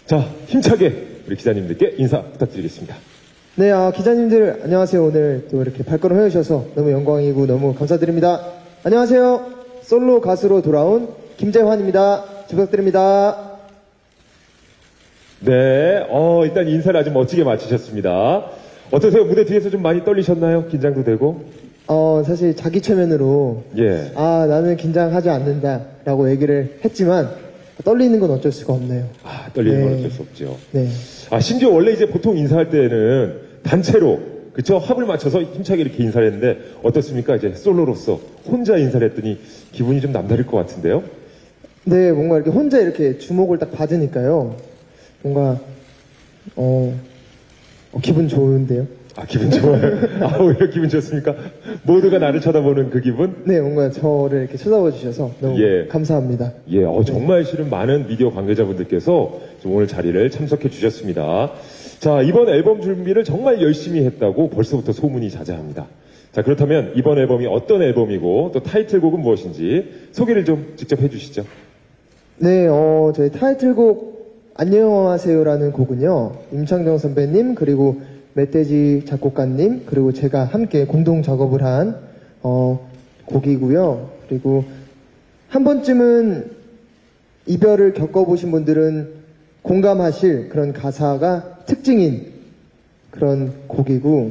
자, 힘차게 우리 기자님들께 인사 부탁드리겠습니다. 네, 기자님들 안녕하세요. 오늘 또 이렇게 발걸음 해주셔서 너무 영광이고 너무 감사드립니다. 안녕하세요. 솔로 가수로 돌아온 김재환입니다. 잘 부탁드립니다. 네, 일단 인사를 아주 멋지게 마치셨습니다. 어떠세요? 무대 뒤에서 좀 많이 떨리셨나요? 긴장도 되고? 사실 자기 최면으로 예. 나는 긴장하지 않는다라고 얘기를 했지만 떨리는 건 어쩔 수가 없네요. 떨리는 건 네. 어쩔 수 없죠. 네. 심지어 원래 이제 보통 인사할 때는 단체로, 그쵸? 합을 맞춰서 힘차게 이렇게 인사를 했는데, 어떻습니까? 이제 솔로로서 혼자 인사를 했더니 기분이 좀 남다를 것 같은데요? 네, 뭔가 이렇게 혼자 이렇게 주목을 딱 받으니까요. 뭔가 기분 좋은데요. 기분 좋아요. 왜 기분 좋습니까? 모두가 나를 쳐다보는 그 기분? 네, 뭔가 저를 이렇게 쳐다봐 주셔서 너무 예. 감사합니다. 예, 정말 실은 많은 미디어 관계자분들께서 좀 오늘 자리를 참석해 주셨습니다. 자, 이번 앨범 준비를 정말 열심히 했다고 벌써부터 소문이 자자합니다. 자, 그렇다면 이번 앨범이 어떤 앨범이고 또 타이틀곡은 무엇인지 소개를 좀 직접 해주시죠. 네, 저희 타이틀곡 안녕하세요라는 곡은요, 임창정 선배님, 그리고 멧돼지 작곡가님, 그리고 제가 함께 공동 작업을 한, 곡이고요. 그리고 한 번쯤은 이별을 겪어보신 분들은 공감하실 그런 가사가 특징인 그런 곡이고,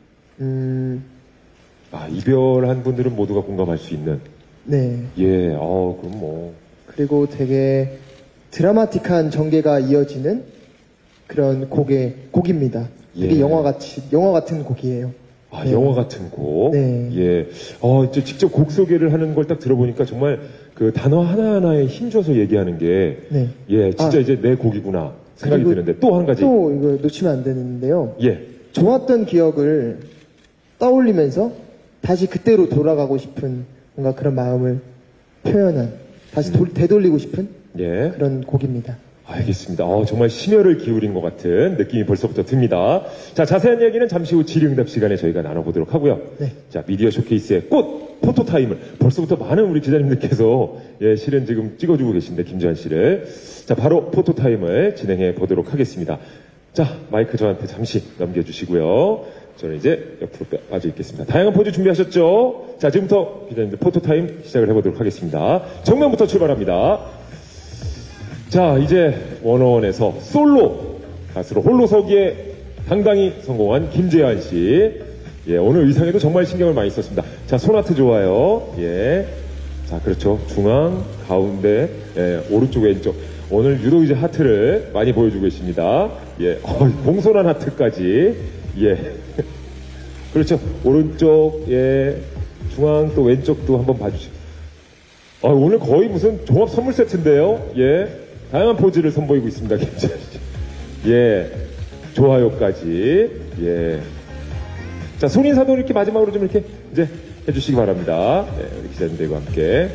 이별한 분들은 모두가 공감할 수 있는. 네. 예, 그럼 뭐. 그리고 되게 드라마틱한 전개가 이어지는 그런 곡입니다. 되게 예. 영화 같은 곡이에요. 네. 영화 같은 곡. 네. 예. 이제 직접 곡 소개를 하는 걸 딱 들어보니까 정말 그 단어 하나하나에 힘줘서 얘기하는 게. 네. 예, 진짜 이제 내 곡이구나 생각이 드는데 또 한 가지. 또 이거 놓치면 안 되는데요. 예. 좋았던 기억을 떠올리면서 다시 그때로 돌아가고 싶은 뭔가 그런 마음을 표현한, 다시 되돌리고 싶은 예. 그런 곡입니다. 알겠습니다. 정말 심혈을 기울인 것 같은 느낌이 벌써부터 듭니다. 자, 자세한 이야기는 잠시 후 질의응답 시간에 저희가 나눠보도록 하고요. 네. 자, 미디어 쇼케이스의 꽃 포토타임을 벌써부터 많은 우리 기자님들께서 실은 지금 찍어주고 계신데, 김재환 씨를. 자, 바로 포토타임을 진행해 보도록 하겠습니다. 자, 마이크 저한테 잠시 넘겨주시고요. 저는 이제 옆으로 빠져 있겠습니다. 다양한 포즈 준비하셨죠? 자, 지금부터 기자님들 포토타임 시작을 해보도록 하겠습니다. 정면부터 출발합니다. 자, 이제 워너원에서 솔로 가수로 홀로 서기에 당당히 성공한 김재환 씨. 예, 오늘 의상에도 정말 신경을 많이 썼습니다. 자, 손아트 좋아요. 예. 자, 그렇죠. 중앙, 가운데, 예, 오른쪽, 왼쪽. 오늘 유독 이제 하트를 많이 보여주고 계십니다. 예, 공손한 하트까지. 예. 그렇죠. 오른쪽, 예, 중앙 또 왼쪽도 한번 봐주시고. 오늘 거의 무슨 종합 선물 세트인데요. 예. 다양한 포즈를 선보이고 있습니다, 김재환 씨. 예. 좋아요까지. 예. 자, 손인사도 이렇게 마지막으로 좀 이렇게 이제 해주시기 바랍니다. 네, 우리 기자님들과 함께.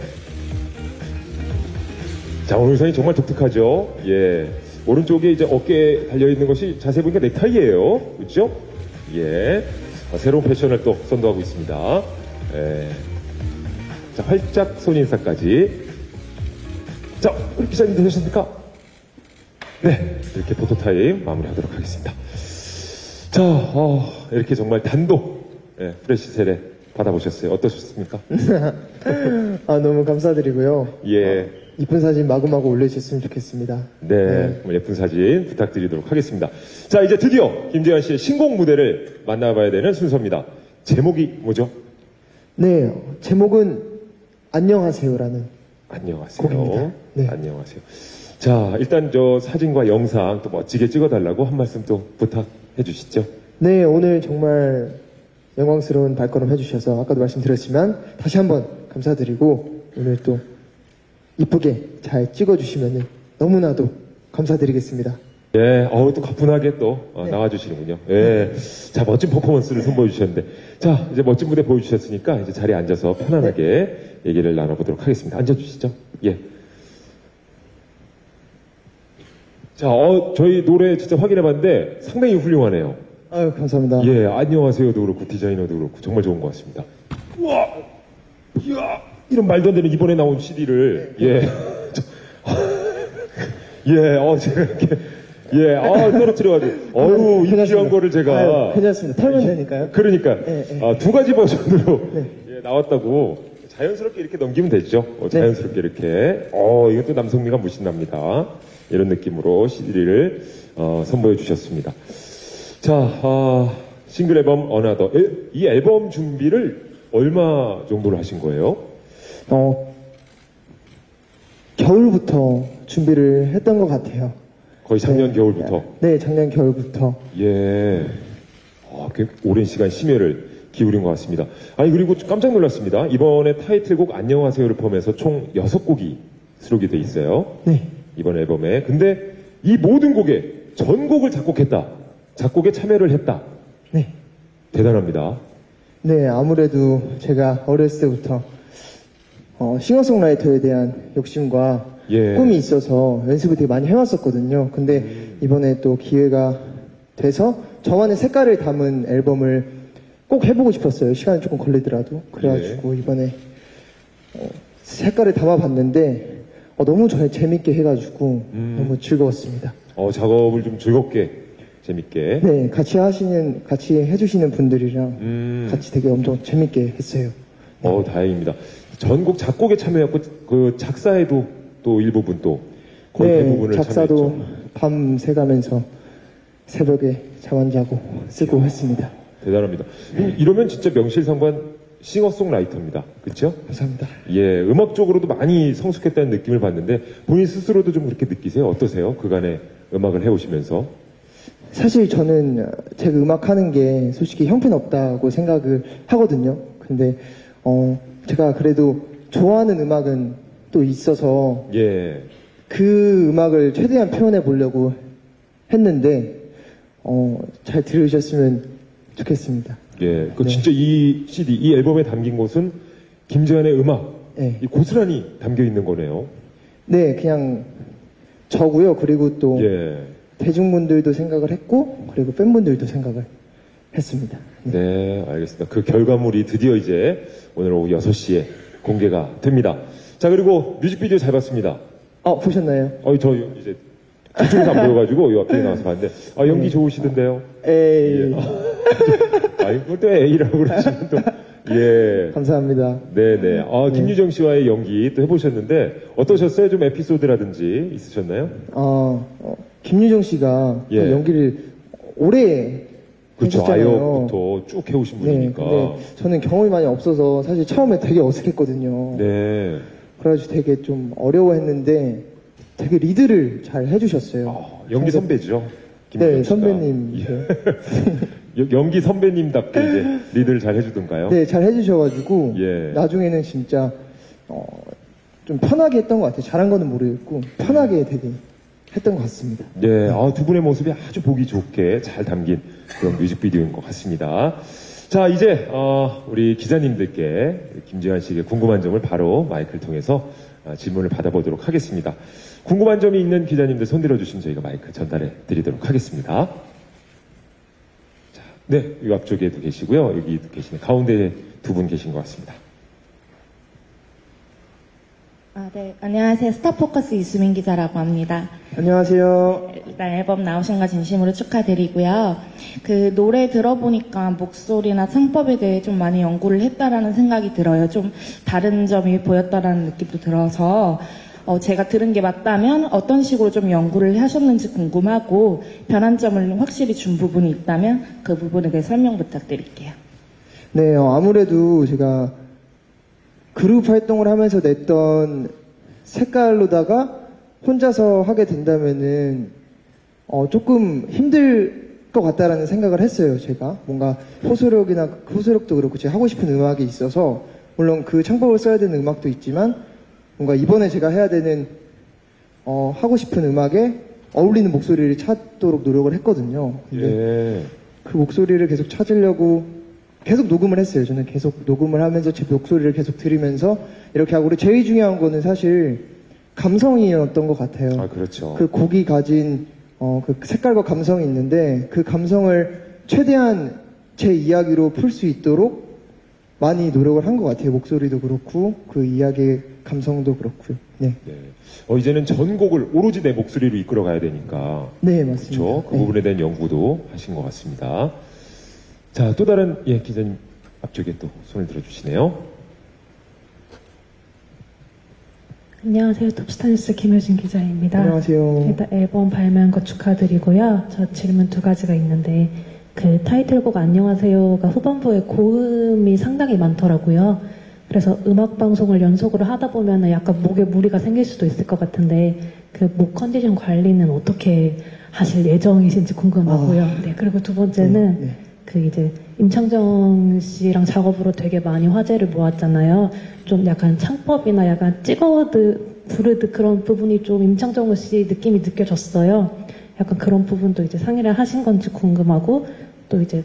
자, 오늘 의상이 정말 독특하죠? 예. 오른쪽에 이제 어깨에 달려있는 것이 자세히 보니까 넥타이예요. 그렇죠? 예. 새로운 패션을 또 선도하고 있습니다. 예. 자, 활짝 손인사까지. 자, 우리 기자님들 되셨습니까? 네. 이렇게 포토타임 마무리하도록 하겠습니다. 자, 이렇게 정말 단독, 예, 프레시 세례 받아보셨어요. 어떠셨습니까? 너무 감사드리고요. 예. 이쁜 사진 마구마구 올려주셨으면 좋겠습니다. 네, 정말 예쁜 사진 부탁드리도록 하겠습니다. 자, 이제 드디어 김재환 씨의 신곡 무대를 만나봐야 되는 순서입니다. 제목이 뭐죠? 네, 제목은 안녕하세요라는 안녕하세요. 곡입니다. 네. 안녕하세요. 자, 일단 저 사진과 영상 또 멋지게 찍어달라고 한 말씀 또 부탁해 주시죠. 네, 오늘 정말 영광스러운 발걸음 해주셔서 아까도 말씀드렸지만 다시 한번 감사드리고 오늘 또 이쁘게 잘 찍어주시면 너무나도 감사드리겠습니다. 예, 또 가뿐하게 또 네. 나와주시는군요. 예, 자, 멋진 퍼포먼스를 선보여주셨는데, 자, 이제 멋진 무대 보여주셨으니까 이제 자리에 앉아서 편안하게 얘기를 나눠보도록 하겠습니다. 앉아주시죠. 예. 자, 저희 노래 진짜 확인해봤는데 상당히 훌륭하네요. 아유, 감사합니다. 예, 안녕하세요도 그렇고 디자이너도 그렇고 정말 좋은 것 같습니다. 우와, 이야, 이런 말도 안 되는 이번에 나온 CD를 예, 제가 이렇게 예, 떨어뜨려가지고. 어우, 이 귀한 거를 제가. 아유, 괜찮습니다. 털면 되니까요. 그러니까. 네, 네. 두 가지 버전으로 네. 예, 나왔다고. 자연스럽게 이렇게 넘기면 되죠. 네. 자연스럽게 이렇게. 이것도 남성미가 무신납니다. 이런 느낌으로 CD를 선보여 주셨습니다. 자, 싱글 앨범 어나더. 이 앨범 준비를 얼마 정도로 하신 거예요? 겨울부터 준비를 했던 것 같아요. 거의 작년 겨울부터. 네, 작년 겨울부터. 예. 꽤 오랜 시간 심혈을 기울인 것 같습니다. 아니, 그리고 깜짝 놀랐습니다. 이번에 타이틀곡 안녕하세요를 포함해서 총 6곡이 수록이 돼 있어요. 네. 이번 앨범에. 근데 이 모든 곡에 전곡을 작곡했다. 작곡에 참여를 했다. 네. 대단합니다. 네, 아무래도 제가 어렸을 때부터 싱어송라이터에 대한 욕심과 예. 꿈이 있어서 연습을 되게 많이 해왔었거든요. 근데 이번에 또 기회가 돼서 저만의 색깔을 담은 앨범을 꼭 해보고 싶었어요. 시간이 조금 걸리더라도. 그래가지고 이번에 색깔을 담아봤는데 너무 재밌게 해가지고 너무 즐거웠습니다. 작업을 좀 즐겁게, 재밌게. 네, 같이 해주시는 분들이랑 같이 되게 엄청 재밌게 했어요. 다행입니다. 전곡 작곡에 참여했고, 그 작사에도 또 일부분 또 거의 네, 대부분을 작사도 참여했죠. 밤 새가면서 새벽에 잠 안 자고 쓰고 했습니다. 대단합니다. 이러면 진짜 명실상부한 싱어송라이터입니다. 그렇죠? 감사합니다. 예, 음악적으로도 많이 성숙했다는 느낌을 받는데 본인 스스로도 좀 그렇게 느끼세요? 어떠세요? 그간의 음악을 해오시면서? 사실 저는 제가 음악하는 게 솔직히 형편없다고 생각을 하거든요. 근데 제가 그래도 좋아하는 음악은 또 있어서 예, 그 음악을 최대한 표현해 보려고 했는데 잘 들으셨으면 좋겠습니다. 예, 그 네. 진짜 이 CD, 이 앨범에 담긴 것은 김재환의 음악, 네. 이 고스란히 담겨 있는 거네요. 네, 그냥 저고요. 그리고 또 예, 대중분들도 생각을 했고 그리고 팬분들도 생각을 했습니다. 네, 알겠습니다. 그 결과물이 드디어 이제 오늘 오후 6시에 공개가 됩니다. 자, 그리고 뮤직비디오 잘 봤습니다. 보셨나요? 저 이제 그쪽에서 안 보여가지고 이 앞에 나와서 봤는데 연기 좋으시던데요. 에이, 아니 그걸 또 A라고 그러시면 또 예. 감사합니다. 네네. 김유정 씨와의 연기 또 해보셨는데 어떠셨어요? 좀 에피소드라든지 있으셨나요? 김유정 씨가 또 예. 연기를 오래 그렇죠. 해주셨잖아요. 아역부터 쭉 해오신 네, 분이니까. 근데 저는 경험이 많이 없어서 사실 처음에 되게 어색했거든요. 네. 그래가지고 되게 좀 어려워했는데 되게 리드를 잘 해주셨어요. 연기 선배죠. 네, 김유정 씨가. 선배님. 연기 선배님답게 이제 리드를 잘 해주던가요? 네, 잘 해주셔가지고 예. 나중에는 진짜 좀 편하게 했던 것 같아요. 잘한 거는 모르겠고 편하게 되게 했던 것 같습니다. 네, 두 분의 모습이 아주 보기 좋게 잘 담긴 그런 뮤직비디오인 것 같습니다. 자, 이제 우리 기자님들께 김재환 씨에게 궁금한 점을 바로 마이크를 통해서 질문을 받아보도록 하겠습니다. 궁금한 점이 있는 기자님들 손 들어주시면 저희가 마이크 전달해 드리도록 하겠습니다. 자, 네, 이 앞쪽에도 계시고요. 여기도 계시네. 가운데 두 분 계신 것 같습니다. 네. 안녕하세요. 스타포커스 이수민 기자라고 합니다. 안녕하세요. 일단 앨범 나오신 거 진심으로 축하드리고요. 그 노래 들어보니까 목소리나 창법에 대해 좀 많이 연구를 했다라는 생각이 들어요. 좀 다른 점이 보였다라는 느낌도 들어서 제가 들은 게 맞다면 어떤 식으로 좀 연구를 하셨는지 궁금하고 변한 점을 확실히 준 부분이 있다면 그 부분에 대해 설명 부탁드릴게요. 네, 아무래도 제가 그룹 활동을 하면서 냈던 색깔로다가 혼자서 하게 된다면은 조금 힘들 것 같다라는 생각을 했어요. 제가 뭔가 호소력도 그렇고 제가 하고 싶은 음악이 있어서 물론 그 창법을 써야 되는 음악도 있지만 뭔가 이번에 제가 해야 되는 하고 싶은 음악에 어울리는 목소리를 찾도록 노력을 했거든요. 근데 예. 그 목소리를 계속 찾으려고 계속 녹음을 했어요. 저는 계속 녹음을 하면서 제 목소리를 계속 들으면서 이렇게 하고, 그리고 제일 중요한 거는 사실 감성이었던 것 같아요. 아, 그렇죠. 그 곡이 가진 그 색깔과 감성이 있는데 그 감성을 최대한 제 이야기로 풀 수 있도록 많이 노력을 한 것 같아요. 목소리도 그렇고 그 이야기의 감성도 그렇고요. 네. 이제는 전곡을 오로지 내 목소리로 이끌어 가야 되니까. 네, 맞습니다. 그렇죠. 그 네. 부분에 대한 연구도 하신 것 같습니다. 자, 또 다른 기자님 앞쪽에 또 손을 들어주시네요. 안녕하세요. 톱스타뉴스 김효진 기자입니다. 안녕하세요. 일단 앨범 발매한 거 축하드리고요. 저 질문 두 가지가 있는데 그 타이틀곡 안녕하세요가 후반부에 고음이 상당히 많더라고요. 그래서 음악 방송을 연속으로 하다 보면 약간 목에 무리가 생길 수도 있을 것 같은데 그 목 컨디션 관리는 어떻게 하실 예정이신지 궁금하고요. 네, 그리고 두 번째는 네. 그 이제 임창정 씨랑 작업으로 되게 많이 화제를 모았잖아요. 좀 약간 창법이나 약간 부르듯 그런 부분이 좀 임창정 씨 느낌이 느껴졌어요. 약간 그런 부분도 이제 상의를 하신 건지 궁금하고 또 이제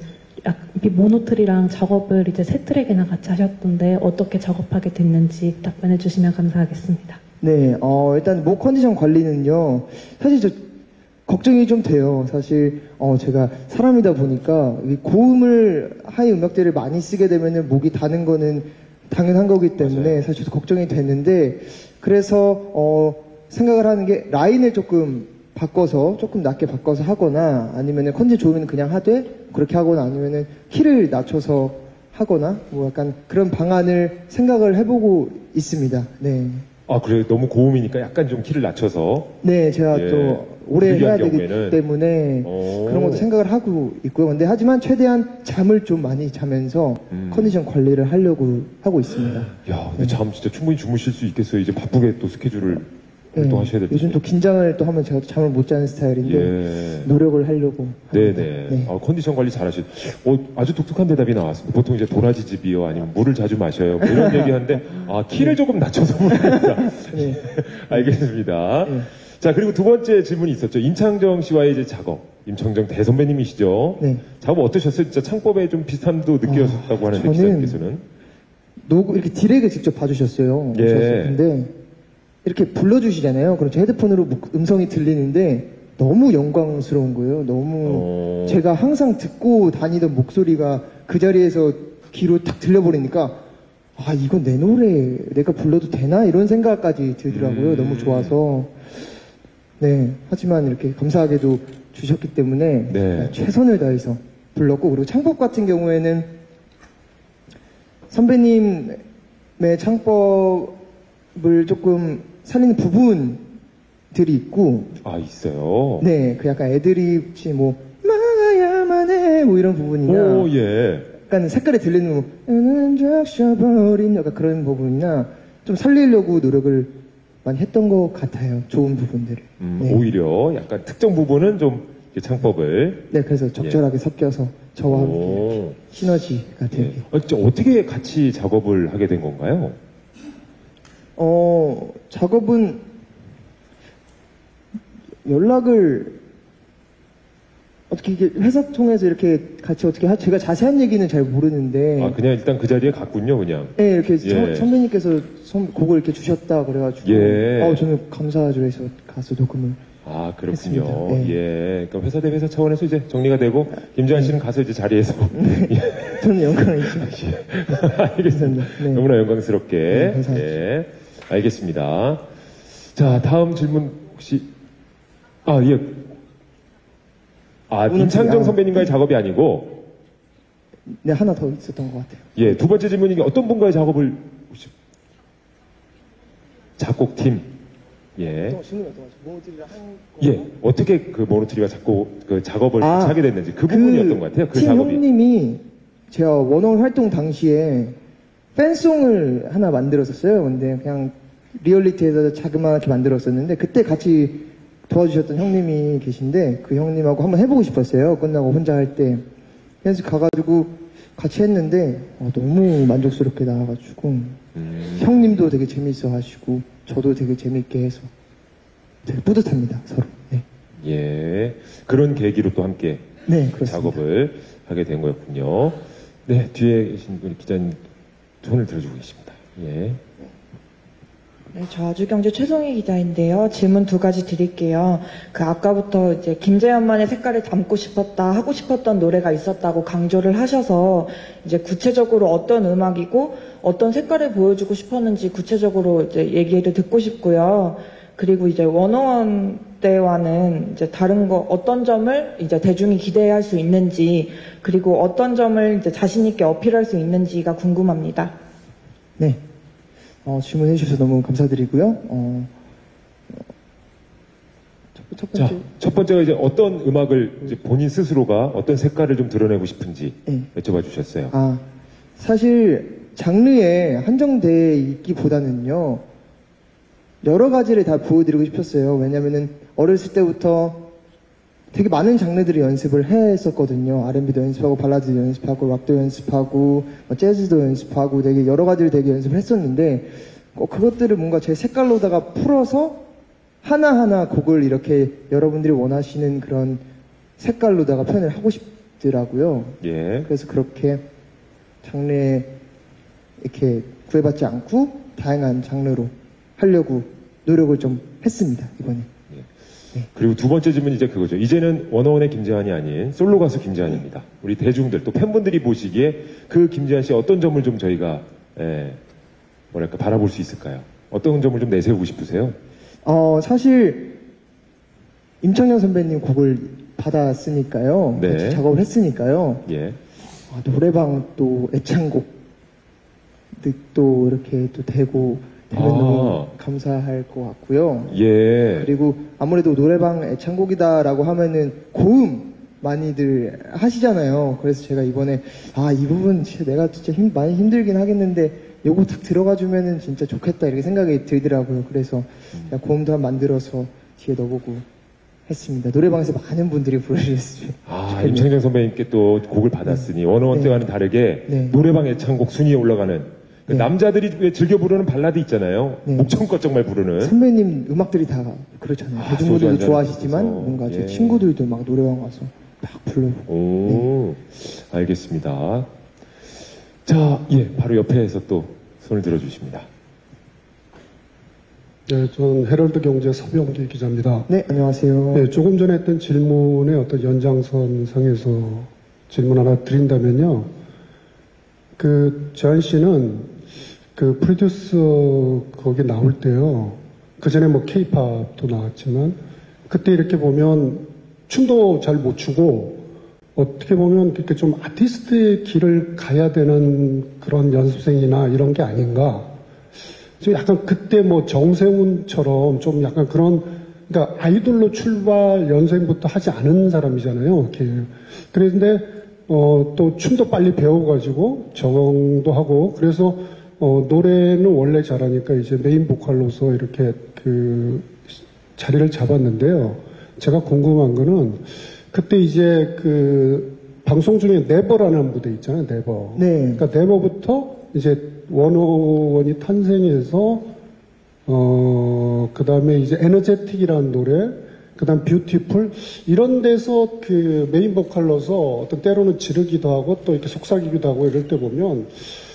모노트리랑 작업을 이제 세 트랙이나 같이 하셨던데 어떻게 작업하게 됐는지 답변해 주시면 감사하겠습니다. 네, 일단 목 컨디션 관리는요, 사실 저 걱정이 좀 돼요. 사실, 제가 사람이다 보니까 이 고음을, 하이 음역대를 많이 쓰게 되면은 목이 다는 거는 당연한 거기 때문에 맞아요. 사실 저도 걱정이 됐는데, 그래서, 생각을 하는 게 라인을 조금 바꿔서, 조금 낮게 바꿔서 하거나, 아니면은 컨디션 좋으면 그냥 하되, 그렇게 하거나, 아니면은 키를 낮춰서 하거나, 뭐 약간 그런 방안을 생각을 해보고 있습니다. 네. 아, 그래요? 너무 고음이니까 약간 좀 키를 낮춰서. 네, 제가 예. 또 오래 불리한 해야 되기 경우에는. 때문에 오. 그런 것도 생각을 하고 있고요. 근데 하지만 최대한 잠을 좀 많이 자면서 컨디션 관리를 하려고 하고 있습니다. 야, 근데 잠 진짜 충분히 주무실 수 있겠어요. 이제 바쁘게 또 스케줄을 또 하셔야 될 텐데. 요즘 또 긴장을 또 하면 제가 또 잠을 못 자는 스타일인데 예. 노력을 하려고. 합니다. 네네. 네. 컨디션 관리 잘하시. 아주 독특한 대답이 나왔습니다. 보통 이제 도라지집이요, 아니면 물을 자주 마셔요, 뭐 이런 얘기하는데 키를 조금 낮춰서 부릅니다. 네. 알겠습니다. 네. 자, 그리고 두 번째 질문이 있었죠. 임창정 씨와의 이제 작업. 임창정 대선배님이시죠. 네. 작업 어떠셨어요? 진짜 창법에 좀 비슷함도 느껴졌다고 하는데 저는 기자님께서는. 이렇게 디렉을 직접 봐주셨어요. 예. 근데 이렇게 불러주시잖아요. 그럼 제 헤드폰으로 음성이 들리는데 너무 영광스러운 거예요. 너무 제가 항상 듣고 다니던 목소리가 그 자리에서 귀로 탁 들려버리니까 이건 내 노래 내가 불러도 되나? 이런 생각까지 들더라고요. 너무 좋아서. 네. 하지만 이렇게 감사하게도 주셨기 때문에 네. 최선을 다해서 불렀고, 그리고 창법 같은 경우에는 선배님의 창법을 조금 살리는 부분들이 있고, 있어요. 네, 그 약간 애드립이 막아야만 해, 이런 부분이나, 오, 예. 약간 색깔이 들리는 적셔버린 약간 그런 부분이나 좀 살리려고 노력을 많이 했던 것 같아요. 좋은 부분들을. 네. 오히려 약간 특정 부분은 좀 이렇게 창법을. 네, 그래서 적절하게 섞여서 저와 함께 오. 시너지가 되게. 어떻게 같이 작업을 하게 된 건가요? 작업은 연락을 어떻게 이게 회사 통해서 이렇게 같이 어떻게 제가 자세한 얘기는 잘 모르는데. 그냥 일단 그 자리에 갔군요, 그냥. 네, 이렇게 예. 선배님께서 곡을 이렇게 주셨다 그래가지고. 예. 저는 감사하죠 해서 가서 녹음을. 그렇군요. 했습니다. 네. 예. 그러니까 회사 대 회사 차원에서 이제 정리가 되고, 김주한 씨는 가서 이제 자리에서. 저는 영광이죠. 알겠습니다. 네. 너무나 영광스럽게. 네, 감사합니다. 예. 알겠습니다. 자, 다음 질문 혹시. 예. 임창정 선배님과의 작업이 아니고, 네, 하나 더 있었던 것 같아요. 예, 두 번째 질문이 어떤 분과의 작업을, 혹시, 작곡팀, 예. 예, 어떻게 그 모노트리와 작업을 같이 하게 됐는지 그 부분이었던 것 같아요. 그 팀 작업이. 형님이 제가 원어원 활동 당시에 팬송을 하나 만들었었어요. 근데 그냥 리얼리티에서 자그마하게 만들었었는데 그때 같이 도와주셨던 형님이 계신데 그 형님하고 한번 해보고 싶었어요. 끝나고 혼자 할 때. 그래서 가가지고 같이 했는데 너무 만족스럽게 나와가지고 형님도 되게 재밌어 하시고 저도 되게 재밌게 해서 되게 뿌듯합니다. 서로. 네, 예, 그런 계기로 또 함께 네 그렇습니다. 작업을 하게 된 거였군요. 네, 뒤에 계신 우리 기자님 손을 들어주고 계십니다. 예. 네, 저 아주경제 최송희 기자인데요. 질문 두 가지 드릴게요. 아까부터 이제 김재현만의 색깔을 담고 싶었다, 하고 싶었던 노래가 있었다고 강조를 하셔서 이제 구체적으로 어떤 음악이고 어떤 색깔을 보여주고 싶었는지 구체적으로 이제 얘기를 듣고 싶고요. 그리고 이제 원어원 때와는 이제 다른 거 어떤 점을 이제 대중이 기대할 수 있는지, 그리고 어떤 점을 이제 자신 있게 어필할 수 있는지가 궁금합니다. 네. 질문해 주셔서 너무 감사드리고요. 첫 번째. 자, 첫 번째가 이제 어떤 음악을 이제 본인 스스로가 어떤 색깔을 좀 드러내고 싶은지 네. 여쭤봐 주셨어요. 사실 장르에 한정돼 있기보다는요, 여러 가지를 다 보여드리고 싶었어요. 왜냐면은 어렸을 때부터 되게 많은 장르들을 연습을 했었거든요. R&B도 연습하고, 발라드도 연습하고, 락도 연습하고, 재즈도 연습하고, 되게 여러 가지를 되게 연습을 했었는데, 그것들을 뭔가 제 색깔로다가 풀어서 하나하나 곡을 이렇게 여러분들이 원하시는 그런 색깔로다가 표현을 하고 싶더라고요. 예. 그래서 그렇게 장르에 이렇게 구애받지 않고 다양한 장르로 하려고 노력을 좀 했습니다, 이번에. 그리고 두 번째 질문이 이제 그거죠. 이제는 원어원의 김재환이 아닌 솔로 가수 김재환입니다. 우리 대중들 또 팬분들이 보시기에 그 김재환 씨의 어떤 점을 좀 저희가 뭐랄까 바라볼 수 있을까요? 어떤 점을 좀 내세우고 싶으세요? 사실 임창정 선배님 곡을 받았으니까요. 네. 같이 작업을 했으니까요. 예. 노래방 또 애창곡 또 이렇게 또 되고 되면 너무 감사할 것 같고요. 예. 그리고 아무래도 노래방 애창곡이다라고 하면은 고음 많이들 하시잖아요. 그래서 제가 이번에 이 부분 진짜 내가 진짜 많이 힘들긴 하겠는데 요거 딱 들어가 주면은 진짜 좋겠다 이렇게 생각이 들더라고요. 그래서 제가 고음도 한번 만들어서 뒤에 넣어보고 했습니다. 노래방에서 많은 분들이 부르셨어요. 임창정 선배님께 또 곡을 받았으니 원어원 네. 때와는 다르게 네. 노래방 애창곡 순위에 올라가는 네. 남자들이 왜 즐겨 부르는 발라드 있잖아요. 네. 목청껏 정말 부르는. 선배님 음악들이 다 그렇잖아요. 소주 대중분들도 한잔 좋아하시지만 하면서. 뭔가 제 예. 친구들도 막 노래방 와서 막 불러보고. 오, 알겠습니다. 자, 바로 옆에서 또 손을 들어주십니다. 네, 저는 헤럴드 경제 서병기 기자입니다. 네, 안녕하세요. 네, 조금 전에 했던 질문의 어떤 연장선상에서 질문 하나 드린다면요. 재한 씨는 프로듀서 거기 나올 때요. 그 전에 케이팝도 나왔지만, 그때 이렇게 보면 춤도 잘 못 추고, 어떻게 보면 그렇게 좀 아티스트의 길을 가야 되는 그런 연습생이나 이런 게 아닌가. 좀 약간 그때 정세훈처럼 좀 약간 그러니까 아이돌로 출발 연습생부터 하지 않은 사람이잖아요. 이렇게. 그런데, 또 춤도 빨리 배워가지고 적응도 하고, 그래서, 노래는 원래 잘하니까 이제 메인 보컬로서 이렇게 자리를 잡았는데요. 제가 궁금한 거는, 그때 이제 방송 중에 네버라는 무대 있잖아요, 네버. 네. 그러니까 네버부터 이제 원어원이 탄생해서, 그 다음에 이제 에너제틱이라는 노래, 그 다음 뷰티풀, 이런 데서 메인 보컬로서 어떤 때로는 지르기도 하고 또 이렇게 속삭이기도 하고 이럴 때 보면,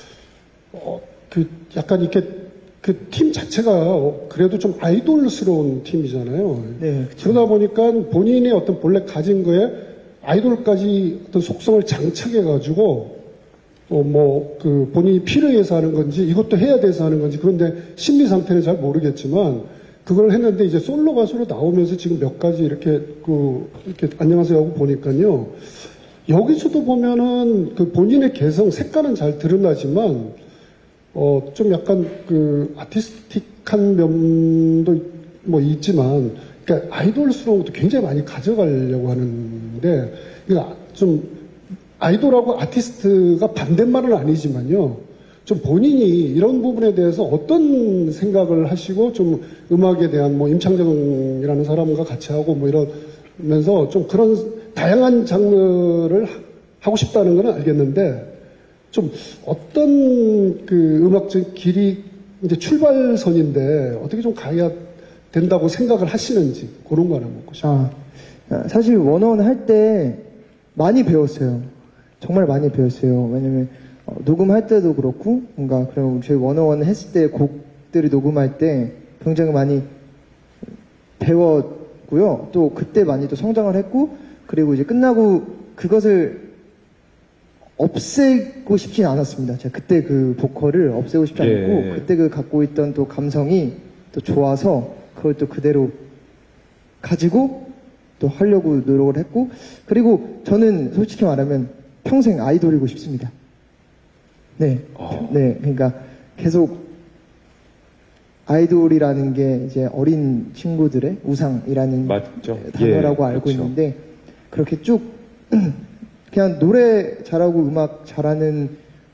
약간 이렇게 팀 자체가 그래도 좀 아이돌스러운 팀이잖아요. 네, 그러다 보니까 본인이 어떤 본래 가진 거에 아이돌까지 어떤 속성을 장착해가지고, 본인이 필요해서 하는 건지, 이것도 해야 돼서 하는 건지, 그런데 심리 상태는 잘 모르겠지만, 그걸 했는데 이제 솔로 가수로 나오면서 지금 몇 가지 이렇게 안녕하세요 하고 보니까요. 여기서도 보면은 본인의 개성, 색깔은 잘 드러나지만, 좀 약간 아티스틱한 면도 있지만, 그러니까 아이돌스러운 것도 굉장히 많이 가져가려고 하는데, 그러니까 좀 아이돌하고 아티스트가 반대말은 아니지만요. 좀 본인이 이런 부분에 대해서 어떤 생각을 하시고 좀 음악에 대한 임창정이라는 사람과 같이 하고 이러면서 좀 그런 다양한 장르를 하고 싶다는 건 알겠는데 좀 어떤 음악적 길이 이제 출발선인데 어떻게 좀 가야 된다고 생각을 하시는지 그런 거 하나 묻고 싶어요. 사실 원어원 할 때 많이 배웠어요. 정말 많이 배웠어요. 왜냐면 녹음할 때도 그렇고 뭔가 그럼 저희 원어원 했을 때 곡 곡들을 녹음할 때 굉장히 많이 배웠고요. 또 그때 많이 또 성장을 했고, 그리고 이제 끝나고 그것을 없애고 싶진 않았습니다. 제가 그때 그 보컬을 없애고 싶지 않고, 예. 그때 그 갖고 있던 또 감성이 또 좋아서 그걸 또 그대로 가지고 또 하려고 노력을 했고, 그리고 저는 솔직히 말하면 평생 아이돌이고 싶습니다. 네. 네. 그러니까 계속 아이돌이라는 게 이제 어린 친구들의 우상이라는 맞죠. 단어라고 예, 알고 그렇죠. 있는데, 그렇게 쭉 그냥 노래 잘하고 음악 잘하는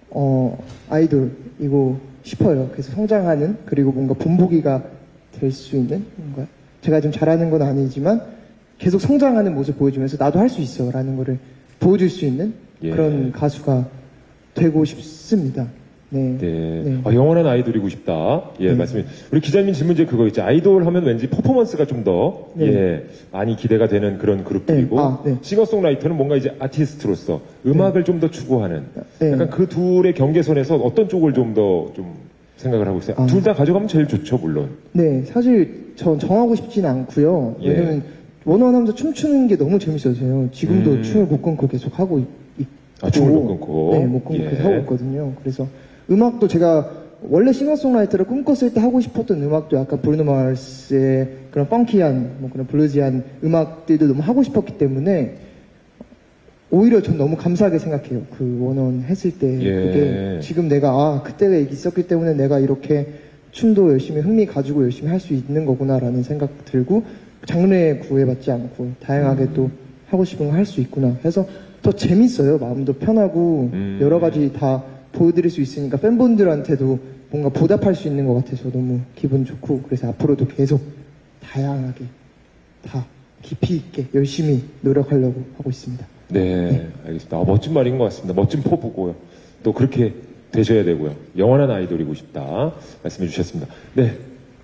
아이돌이고 싶어요. 그래서 성장하는, 그리고 뭔가 본보기가 될 수 있는, 뭔가 제가 좀 잘하는 건 아니지만 계속 성장하는 모습 보여주면서 나도 할 수 있어 라는 거를 보여줄 수 있는 예. 그런 가수가 되고 싶습니다. 네. 네. 네. 영원한 아이돌이고 싶다. 예, 말씀이. 우리 기자님 질문 이제 그거 있죠. 아이돌 하면 왠지 퍼포먼스가 좀 더, 네. 예, 많이 기대가 되는 그런 그룹들이고, 네. 네. 싱어송라이터는 뭔가 이제 아티스트로서 음악을 좀 더 추구하는, 네. 약간 그 둘의 경계선에서 어떤 쪽을 좀 더 좀 생각을 하고 있어요? 둘 다 가져가면 제일 좋죠, 물론. 네, 사실 전 정하고 싶진 않고요. 예. 왜냐면 원어원 하면서 춤추는 게 너무 재밌어서요. 지금도 춤을 못 끊고 계속 하고 있고. 아, 춤을 못 끊고? 네, 못 끊고 예. 계속 하고 있거든요. 그래서 음악도 제가 원래 싱어송라이터를 꿈꿨을 때 하고 싶었던 음악도 약간 브루노 마르스의 그런 펑키한, 뭐 그런 블루지한 음악들도 너무 하고 싶었기 때문에 오히려 전 너무 감사하게 생각해요. 그 원어원 했을 때 예. 그게 지금 내가 그때가 있었기 때문에 내가 이렇게 춤도 열심히 흥미 가지고 열심히 할 수 있는 거구나라는 생각 들고, 장르에 구애받지 않고 다양하게 또 하고 싶은 거 할 수 있구나 해서 더 재밌어요. 마음도 편하고 여러 가지 다 보여드릴 수 있으니까 팬분들한테도 뭔가 보답할 수 있는 것 같아서 너무 기분 좋고, 그래서 앞으로도 계속 다양하게 다 깊이 있게 열심히 노력하려고 하고 있습니다. 네, 알겠습니다. 멋진 말인 것 같습니다. 멋진 포부고요. 또 그렇게 되셔야 되고요. 영원한 아이돌이고 싶다. 말씀해 주셨습니다. 네.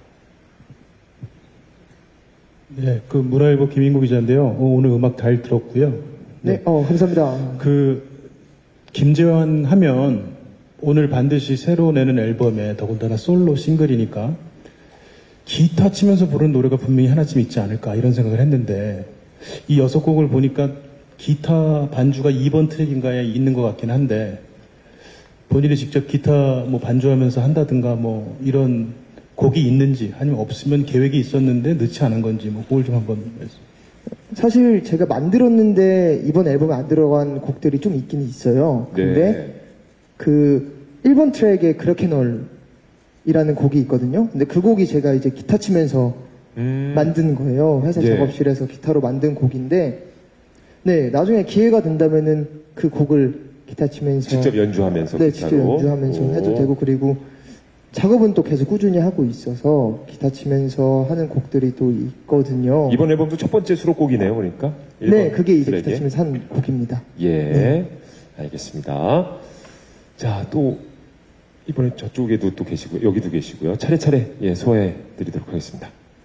네, 그 문화일보 김인구 기자인데요. 오늘 음악 잘 들었고요. 네, 감사합니다. 그 김재환 하면 오늘 반드시 새로 내는 앨범에 더군다나 솔로 싱글이니까 기타 치면서 부르는 노래가 분명히 하나쯤 있지 않을까 이런 생각을 했는데, 이 6곡을 보니까 기타 반주가 2번 트랙인가에 있는 것 같긴 한데, 본인이 직접 기타 뭐 반주하면서 한다든가 뭐 이런 곡이 있는지, 아니면 없으면 계획이 있었는데 넣지 않은 건지, 뭐 그걸 좀 한번 말씀. 사실 제가 만들었는데 이번 앨범에 안 들어간 곡들이 좀 있긴 있어요. 근데 네. 그 1번 트랙에 그렇게 널이라는 곡이 있거든요. 근데 그 곡이 제가 이제 기타 치면서 만든 거예요. 회사 예. 작업실에서 기타로 만든 곡인데, 네, 나중에 기회가 된다면은 그 곡을 기타 치면서 직접 연주하면서. 네, 기타로. 직접 연주하면서 오. 해도 되고, 그리고 작업은 또 계속 꾸준히 하고 있어서 기타 치면서 하는 곡들이 또 있거든요. 이번 앨범도 첫 번째 수록곡이네요, 그러니까. 네, 1번 그게 이제 트랙에. 기타 치면서 한 곡입니다. 예, 알겠습니다. 자, 또 이번에 저쪽에도 또 계시고요, 여기도 계시고요. 차례차례 소개해 드리도록 하겠습니다.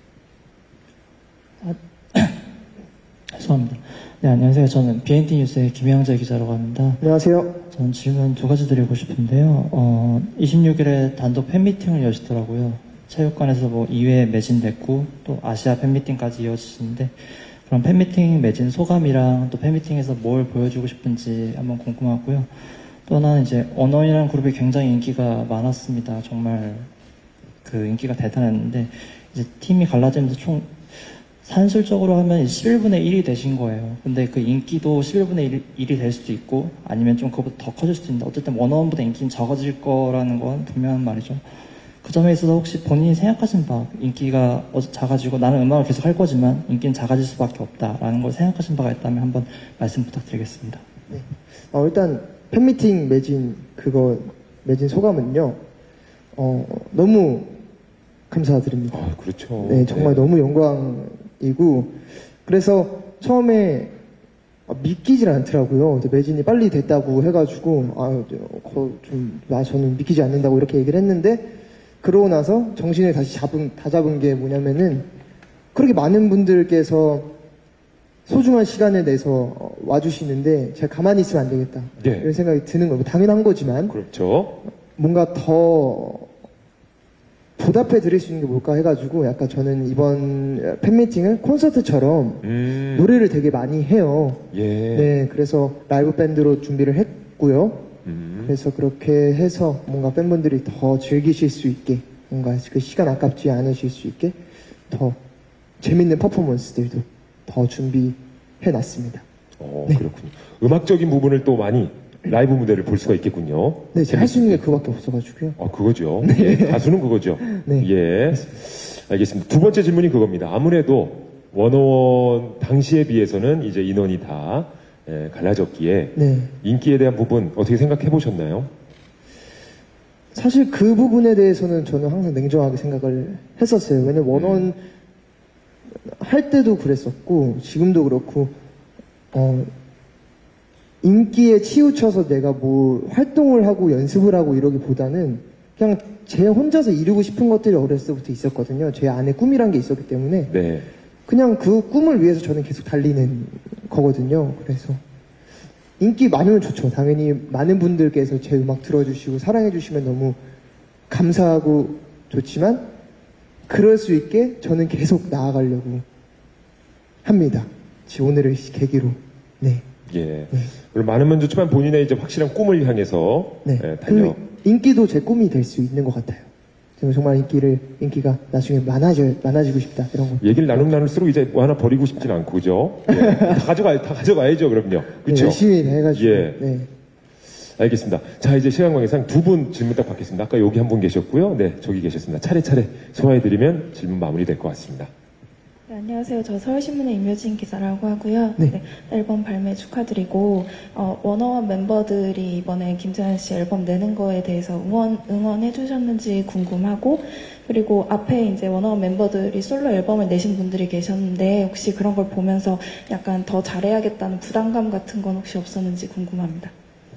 죄송합니다. 네, 안녕하세요. 저는 BNT 뉴스의 김영재 기자라고 합니다. 안녕하세요. 저는 질문 2가지 드리고 싶은데요. 26일에 단독 팬미팅을 여시더라고요. 체육관에서 뭐 2회 매진됐고 또 아시아 팬미팅까지 이어지시는데, 그럼 팬미팅 매진 소감이랑 또 팬미팅에서 뭘 보여주고 싶은지 한번 궁금하고요. 또 하나는 이제 언어인이라는 그룹이 굉장히 인기가 많았습니다. 정말 그 인기가 대단했는데, 이제 팀이 갈라지면서 총 산술적으로 하면 11분의 1이 되신 거예요. 근데 그 인기도 11분의 1이 될 수도 있고, 아니면 좀 그것보다 더 커질 수도 있는데, 어쨌든 원어원보다 인기는 적어질 거라는 건 분명한 말이죠. 그 점에 있어서 혹시 본인이 생각하신 바, 인기가 작아지고 나는 음악을 계속 할 거지만 인기는 작아질 수밖에 없다라는 걸 생각하신 바가 있다면 한번 말씀 부탁드리겠습니다. 네. 일단 팬미팅 매진 소감은요. 너무 감사드립니다. 아, 그렇죠. 네, 정말 너무 영광이고, 그래서 처음에 믿기질 않더라고요. 매진이 빨리 됐다고 해가지고 저는 믿기지 않는다고 이렇게 얘기를 했는데, 그러고 나서 정신을 다시 잡은 게 뭐냐면은, 그렇게 많은 분들께서 소중한 시간을 내서 와주시는데 제가 가만히 있으면 안 되겠다, 네. 이런 생각이 드는 거예요. 당연한 거지만 그렇죠. 뭔가 더 보답해 드릴 수 있는 게 뭘까 해가지고 약간 저는 이번 팬미팅을 콘서트처럼 노래를 되게 많이 해요. 예. 네, 그래서 라이브 밴드로 준비를 했고요. 그래서 그렇게 해서 뭔가 팬분들이 더 즐기실 수 있게, 뭔가 그 시간 아깝지 않으실 수 있게 더 재밌는 퍼포먼스들도 더 준비해 놨습니다. 그렇군요. 음악적인 부분을 또 많이 라이브 무대를 볼 수가 있겠군요. 네, 제가 할 수 있는 게 그거밖에 없어가지고요. 그거죠. 예, 가수는 그거죠. 네. 예. 알겠습니다. 두 번째 질문이 그겁니다. 아무래도 워너원 당시에 비해서는 이제 인원이 다 갈라졌기에 네. 인기에 대한 부분 어떻게 생각해 보셨나요? 사실 그 부분에 대해서는 저는 항상 냉정하게 생각을 했었어요. 왜냐면 원원 할 때도 그랬었고 지금도 그렇고 인기에 치우쳐서 내가 뭐 활동을 하고 연습을 하고 이러기보다는 그냥 제 혼자서 이루고 싶은 것들이 어렸을 때부터 있었거든요. 제 안에 꿈이란 게 있었기 때문에 네. 그냥 그 꿈을 위해서 저는 계속 달리는 거거든요. 그래서 인기 많으면 좋죠. 당연히 많은 분들께서 제 음악 들어주시고 사랑해주시면 너무 감사하고 좋지만 그럴 수 있게 저는 계속 나아가려고 합니다. 오늘을 계기로. 네. 예. 물론 많은 면 좋지만 본인의 이제 확실한 꿈을 향해서 네. 달려. 그 인기도 제 꿈이 될 수 있는 것 같아요. 저는 정말 인기가 나중에 많아지고 싶다 이런 거. 얘기를 나눌수록 이제 뭐 하나 버리고 싶진 않고 그죠? 예. 다 가져가야죠, 그럼요. 그렇죠? 네, 열심히 해가지고. 예. 네. 알겠습니다. 자, 이제 시간 관계상 두 분 질문 딱 받겠습니다. 아까 여기 한 분 계셨고요. 네, 저기 계셨습니다. 차례차례 소화해드리면 질문 마무리될 것 같습니다. 네, 안녕하세요. 저 서울신문의 임효진 기자라고 하고요. 네. 네, 앨범 발매 축하드리고 워너원 멤버들이 이번에 김재환 씨 앨범 내는 거에 대해서 응원해 주셨는지 궁금하고 그리고 앞에 이제 워너원 멤버들이 솔로 앨범을 내신 분들이 계셨는데 혹시 그런 걸 보면서 약간 더 잘해야겠다는 부담감 같은 건 혹시 없었는지 궁금합니다.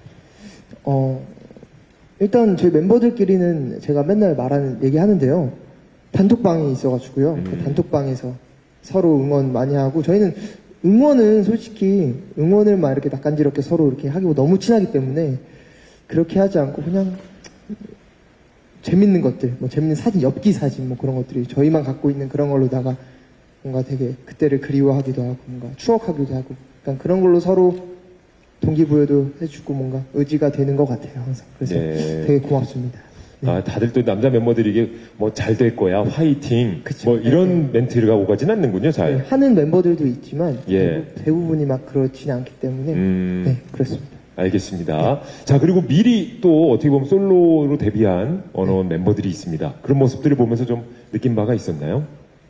일단 저희 멤버들끼리는 제가 맨날 얘기하는데요. 단톡방이 있어가지고요. 그 단톡방에서 서로 응원 많이 하고 저희는 응원은 솔직히 응원을 막 이렇게 낯간지럽게 서로 이렇게 하기고 너무 친하기 때문에 그렇게 하지 않고 그냥 재밌는 것들, 뭐 재밌는 사진, 엽기 사진 뭐 그런 것들이 저희만 갖고 있는 그런 걸로다가 뭔가 되게 그때를 그리워하기도 하고 뭔가 추억하기도 하고 약간 그런 걸로 서로 동기부여도 해주고 뭔가 의지가 되는 것 같아요 항상. 그래서 네. 되게 고맙습니다. 네. 다들 또 남자 멤버들이 이게 뭐 잘 될 거야, 화이팅, 그쵸. 뭐 이런 멘트가 오가진 않는군요, 잘. 네, 하는 멤버들도 있지만 예. 대부분이 막 그렇지는 않기 때문에 네 그렇습니다. 알겠습니다. 자, 그리고 미리 또 어떻게 보면 솔로로 데뷔한 원어원 멤버들이 있습니다. 그런 모습들을 보면서 좀 느낀 바가 있었나요?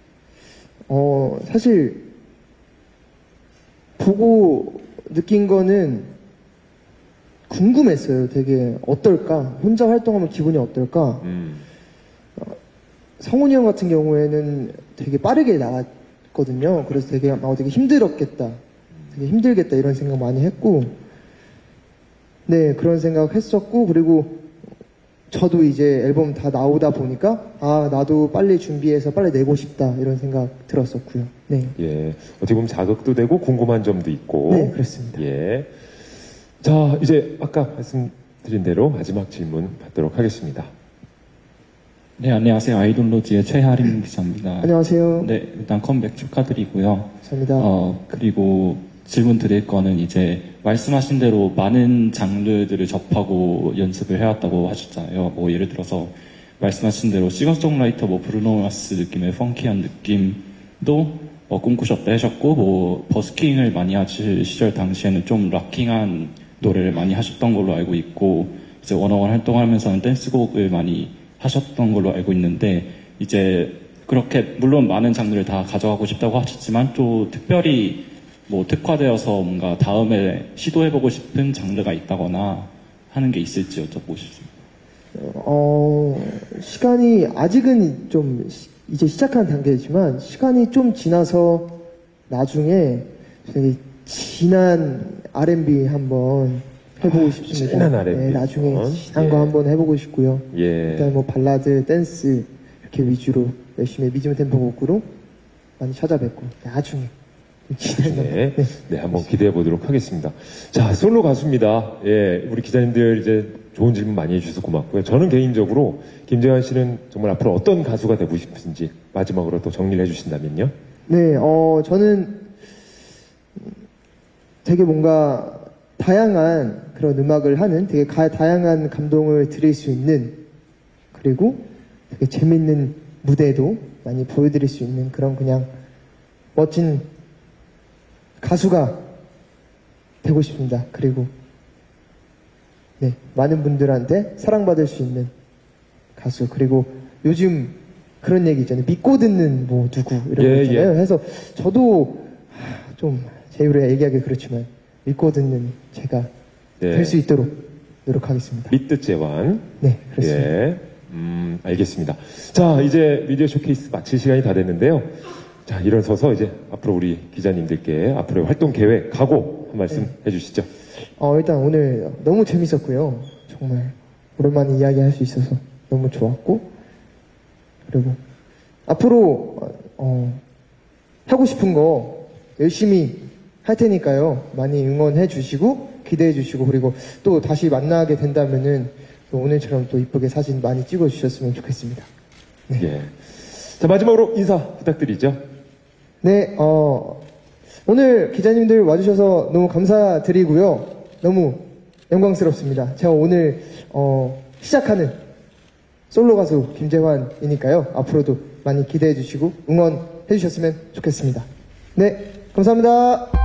사실 보고 느낀 거는 궁금했어요. 되게 어떨까? 혼자 활동하면 기분이 어떨까? 성훈이 형 같은 경우에는 되게 빠르게 나왔거든요. 그래서 되게 되게 힘들었겠다. 되게 힘들겠다 이런 생각 많이 했고 네 그런 생각 했었고 그리고 저도 이제 앨범 다 나오다 보니까 나도 빨리 준비해서 빨리 내고 싶다 이런 생각 들었었고요. 네. 예. 어떻게 보면 자극도 되고 궁금한 점도 있고. 네, 그렇습니다. 예. 자, 이제 아까 말씀드린 대로 마지막 질문 받도록 하겠습니다. 네, 안녕하세요. 아이돌로지의 최하림 기자입니다. 안녕하세요. 네, 일단 컴백 축하드리고요. 감사합니다. 그리고 질문 드릴 거는 이제 말씀하신 대로 많은 장르들을 접하고 연습을 해왔다고 하셨잖아요. 뭐 예를 들어서 말씀하신 대로 싱어송라이터 뭐 브루노 마스 느낌의 펑키한 느낌도 꿈꾸셨다 하셨고 뭐 버스킹을 많이 하실 시절 당시에는 좀 락킹한 노래를 많이 하셨던 걸로 알고 있고 이제 원어원 활동하면서는 댄스곡을 많이 하셨던 걸로 알고 있는데 이제 그렇게 물론 많은 장르를 다 가져가고 싶다고 하셨지만 또 특별히 뭐 특화되어서 뭔가 다음에 시도해보고 싶은 장르가 있다거나 하는 게 있을지 여쭤보고 싶습니다. 시간이 아직은 좀 이제 시작한 단계이지만 시간이 좀 지나서 나중에 되게 진한 R&B 한번 해보고 싶습니다. 진한 R&B. 네, 나중에 진한 예. 거 한번 해보고 싶고요. 예. 일단 뭐 발라드, 댄스 이렇게 위주로 열심히 미디움 템포 곡으로 많이 찾아뵙고 나중에 나중에 네, 한번 기대해 보도록 하겠습니다. 자, 솔로 가수입니다. 예, 우리 기자님들 이제 좋은 질문 많이 해주셔서 고맙고요. 저는 개인적으로 김재환 씨는 정말 앞으로 어떤 가수가 되고 싶은지 마지막으로 또 정리를 해주신다면요. 네, 저는 되게 뭔가 다양한 그런 음악을 하는 되게 다양한 감동을 드릴 수 있는 그리고 되게 재밌는 무대도 많이 보여드릴 수 있는 그런 그냥 멋진 가수가 되고 싶습니다. 그리고 네, 많은 분들한테 사랑받을 수 있는 가수. 그리고 요즘 그런 얘기 있잖아요. 믿고 듣는 뭐 누구 이런 거 있잖아요. 그래서 저도 좀 제 입으로 얘기하기 그렇지만 믿고 듣는 제가 될 수 있도록 노력하겠습니다. 믿듯 재환. 네, 그렇습니다. 예. 알겠습니다. 자, 이제 미디어 쇼케이스 마칠 시간이 다 됐는데요. 자, 일어서서 이제 앞으로 우리 기자님들께 앞으로의 활동 계획, 각오 한 말씀 해주시죠. 일단 오늘 너무 재밌었고요. 정말 오랜만에 이야기할 수 있어서 너무 좋았고, 그리고 앞으로 하고 싶은 거 열심히 할 테니까요. 많이 응원해 주시고 기대해 주시고, 그리고 또 다시 만나게 된다면은 또 오늘처럼 또 이쁘게 사진 많이 찍어 주셨으면 좋겠습니다. 네. 예. 자, 마지막으로 인사 부탁드리죠. 네, 오늘 기자님들 와주셔서 너무 감사드리고요. 너무 영광스럽습니다. 제가 오늘 시작하는 솔로 가수 김재환이니까요. 앞으로도 많이 기대해 주시고 응원해 주셨으면 좋겠습니다. 네, 감사합니다.